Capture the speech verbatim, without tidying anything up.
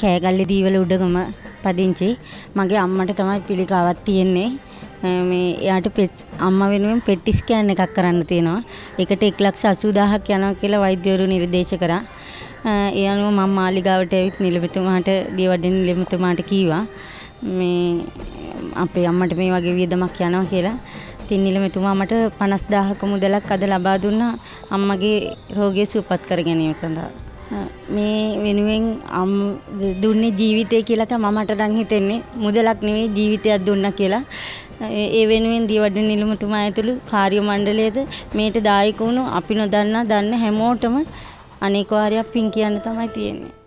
කෑගල්ලේ දීවල උඩගම පදිංචි. මගේ අම්මට තමයි පිළිකාවක් තියෙන්නේ. මේ එයාට අම්මා වෙනුවෙන් පෙට්ටි ස්කෑන් එකක් කරන්න තියෙනවා. ඒකට එක ලක්ෂ අසූ දහසක් යනවා කියලා වෛද්‍යවරු නිර්දේශ කරා. ඒ අනුව මම මාලිගාවට ඇවිත් නිලමේතුමාට දියවඩන නිලමේතුමාට කීවා මේ අපේ අම්මට මේ වගේ වියදමක් යනවා කියලා. ඉතින් නිලමේතුමා මට පනස් දහසක මුදලක් අද ලබා දුන්නා අම්මගේ රෝගය සුවපත් කර ගැනීම සඳහා. මේ වෙනුවෙන් දුන්නේ ජීවිතය කියලා තමයි මට නම් හිතෙන්නේ. මුදලක් නෙවෙයි ජීවිතයක් දුන්නා කියලා. ඒ වෙනුවෙන් දියවඩන නිලමේතුමා ඇතුළු කාර්ය මණ්ඩලයේද මේට දායක වුණු අපි නොදන්නා දන්න හැමෝටම අනේක වාරයක් පින් කියන්න තමයි තියෙන්නේ.